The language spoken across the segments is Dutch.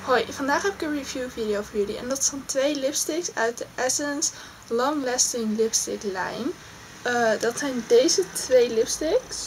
Hoi, vandaag heb ik een review video voor jullie en dat zijn 2 lipsticks uit de Essence Long Lasting Lipstick lijn. Dat zijn deze 2 lipsticks.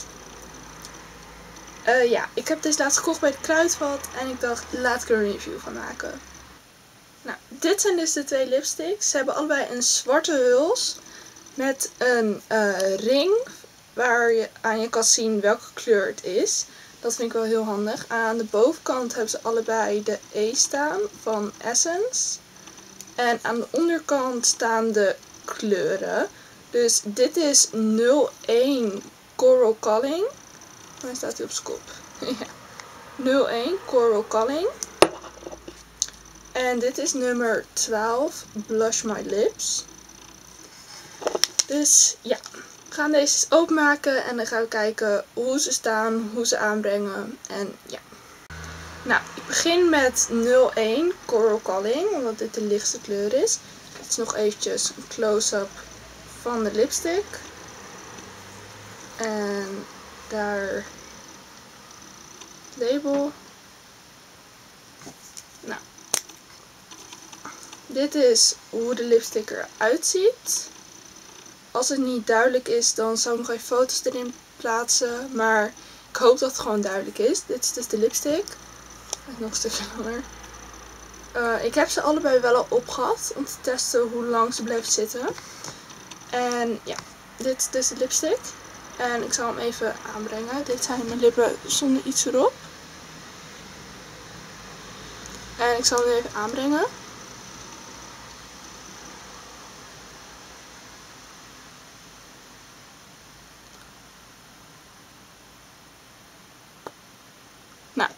Ik heb deze laatst gekocht bij de Kruidvat en ik dacht, laat ik er een review van maken. Nou, dit zijn dus de 2 lipsticks. Ze hebben allebei een zwarte huls met een ring waar je aan je kan zien welke kleur het is. Dat vind ik wel heel handig. Aan de bovenkant hebben ze allebei de E staan van Essence. En aan de onderkant staan de kleuren. Dus dit is 01 Coral Calling. Waar staat hij op zijn kop? Ja. 01 Coral Calling. En dit is nummer 12 Blush My Lips. Dus ja. We gaan deze eens openmaken en dan gaan we kijken hoe ze staan, hoe ze aanbrengen en ja. Nou, ik begin met 01 Coral Calling, omdat dit de lichtste kleur is. Dit is nog eventjes een close-up van de lipstick. En daar het label. Nou, dit is hoe de lipstick eruit ziet. Als het niet duidelijk is, dan zou ik nog even foto's erin plaatsen. Maar ik hoop dat het gewoon duidelijk is. Dit is dus de lipstick. Nog een stukje langer. Ik heb ze allebei wel al opgehad. Om te testen hoe lang ze blijven zitten. En ja, dit is dus de lipstick. En ik zal hem even aanbrengen. Dit zijn mijn lippen zonder iets erop. En ik zal hem even aanbrengen. Nou,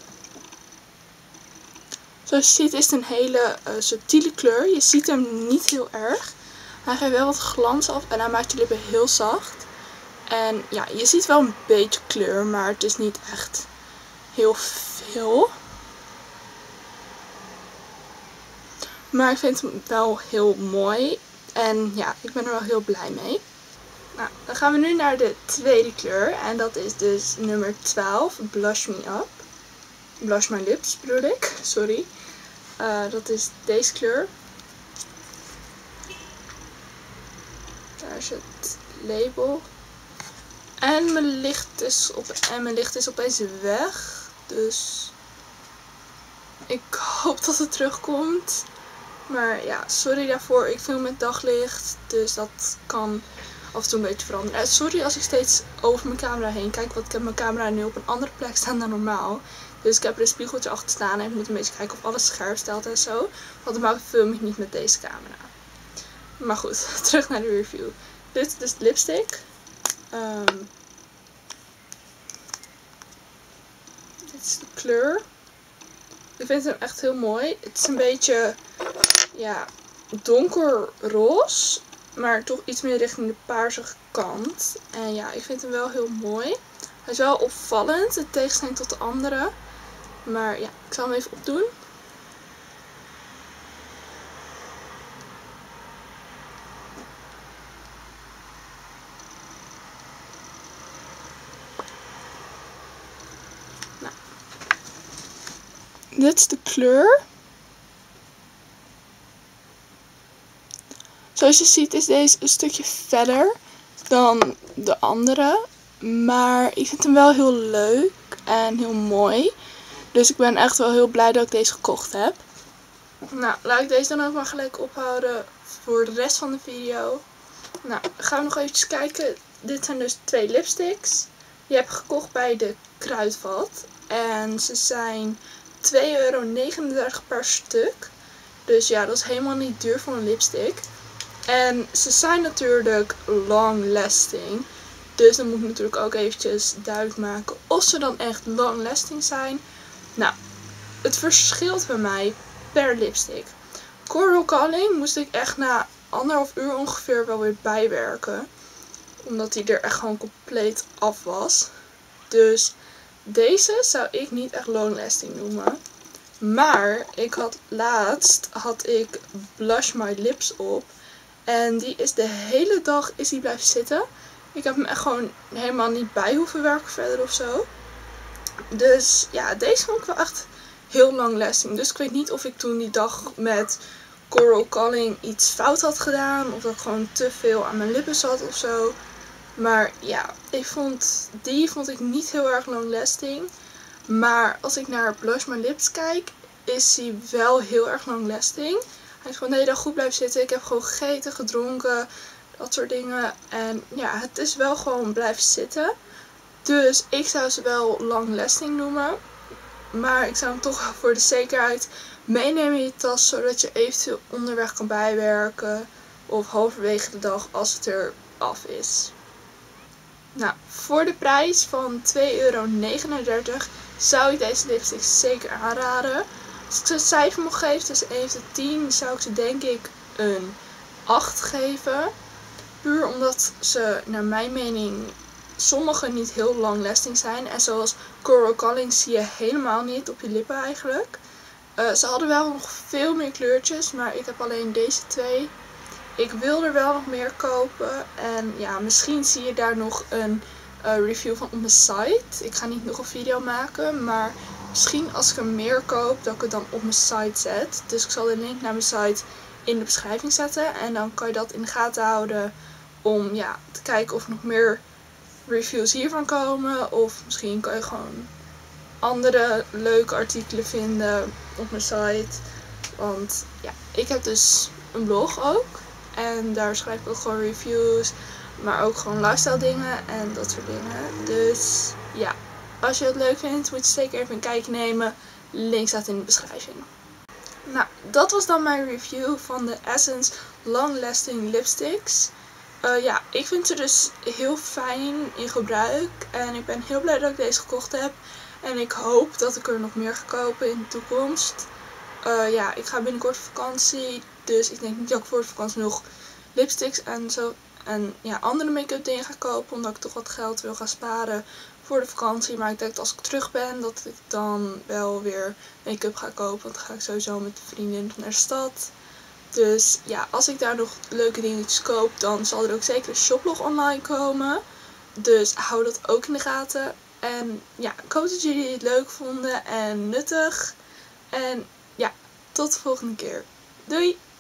zoals je ziet is het een hele subtiele kleur. Je ziet hem niet heel erg. Hij geeft wel wat glans af en hij maakt je lippen heel zacht. En ja, je ziet wel een beetje kleur, maar het is niet echt heel veel. Maar ik vind hem wel heel mooi. En ja, ik ben er wel heel blij mee. Nou, dan gaan we nu naar de tweede kleur. En dat is dus nummer 12, Blush Me Up. Blush My Lips bedoel ik, sorry. Dat is deze kleur. Daar is het label. En mijn licht is opeens weg. Dus ik hoop dat het terugkomt. Maar ja, sorry daarvoor. Ik film met daglicht. Dus dat kan af en toe een beetje veranderen. Sorry als ik steeds over mijn camera heen kijk. Want ik heb mijn camera nu op een andere plek staan dan normaal. Dus ik heb er een spiegeltje achter staan. En ik moet een beetje kijken of alles scherp stelt en zo. Want normaal film ik niet met deze camera. Maar goed, terug naar de review. Dit is dus de lipstick. Dit is de kleur. Ik vind hem echt heel mooi. Het is een beetje ja, donkerroze. Maar toch iets meer richting de paarsige kant. En ja, ik vind hem wel heel mooi. Hij is wel opvallend. In tegenstelling tot de andere. Maar ja, ik zal hem even opdoen. Nou. Dit is de kleur. Zoals je ziet is deze een stukje verder dan de andere. Maar ik vind hem wel heel leuk en heel mooi. Dus ik ben echt wel heel blij dat ik deze gekocht heb. Nou, laat ik deze dan ook maar gelijk ophouden voor de rest van de video. Nou, dan gaan we nog eventjes kijken. Dit zijn dus 2 lipsticks. Die heb ik gekocht bij de Kruidvat. En ze zijn €2,39 per stuk. Dus ja, dat is helemaal niet duur voor een lipstick. En ze zijn natuurlijk long lasting. Dus dan moet ik natuurlijk ook eventjes duidelijk maken of ze dan echt long lasting zijn. Nou, het verschilt bij mij per lipstick. Coral Calling moest ik echt na 1,5 uur ongeveer wel weer bijwerken. Omdat die er echt gewoon compleet af was. Dus deze zou ik niet echt long lasting noemen. Maar laatst had ik Blush My Lips op. En die is de hele dag blijven zitten. Ik heb hem echt gewoon helemaal niet bij hoeven werken verder of zo. Dus ja, deze vond ik wel echt heel lang lasting. Dus ik weet niet of ik toen die dag met Coral Calling iets fout had gedaan. Of dat ik gewoon te veel aan mijn lippen zat of zo. Maar ja, die vond ik niet heel erg long lasting. Maar als ik naar Blush My Lips kijk, is hij wel heel erg long lasting. Hij is gewoon de hele dag goed blijven zitten. Ik heb gewoon gegeten, gedronken, dat soort dingen. En ja, het is wel gewoon blijven zitten. Dus ik zou ze wel long lasting noemen. Maar ik zou hem toch voor de zekerheid meenemen in je tas. Zodat je eventueel onderweg kan bijwerken. Of halverwege de dag als het er af is. Nou, voor de prijs van €2,39 zou ik deze lipstick zeker aanraden. Als ik ze een cijfer mocht geven tussen 1 tot 10, zou ik ze denk ik een 8 geven. Puur omdat ze naar mijn mening sommige niet heel long lasting zijn. En zoals Coral Calling zie je helemaal niet op je lippen eigenlijk. Ze hadden wel nog veel meer kleurtjes, maar ik heb alleen deze twee. Ik wil er wel nog meer kopen. En ja, misschien zie je daar nog een review van op mijn site. Ik ga niet nog een video maken. Maar misschien als ik er meer koop, dat ik het dan op mijn site zet. Dus ik zal de link naar mijn site in de beschrijving zetten. En dan kan je dat in de gaten houden. Om ja, te kijken of er nog meer reviews hiervan komen. Of misschien kan je gewoon andere leuke artikelen vinden op mijn site. Want ja, ik heb dus een blog ook. En daar schrijf ik ook gewoon reviews. Maar ook gewoon lifestyle dingen en dat soort dingen. Dus ja, als je het leuk vindt, moet je zeker even een kijkje nemen. Link staat in de beschrijving. Nou, dat was dan mijn review van de Essence Long Lasting Lipsticks. Ja, ik vind ze dus heel fijn in gebruik. En ik ben heel blij dat ik deze gekocht heb. En ik hoop dat ik er nog meer ga kopen in de toekomst. Ja, ik ga binnenkort op vakantie. Dus ik denk niet dat ik voor de vakantie nog lipsticks en zo. En ja, andere make-up dingen ga kopen. Omdat ik toch wat geld wil gaan sparen voor de vakantie. Maar ik denk dat als ik terug ben, dat ik dan wel weer make-up ga kopen. Want dan ga ik sowieso met een vriendin naar de stad. Dus ja, als ik daar nog leuke dingetjes koop, dan zal er ook zeker een shoplog online komen. Dus hou dat ook in de gaten. En ja, ik hoop dat jullie het leuk vonden en nuttig. En ja, tot de volgende keer. Doei!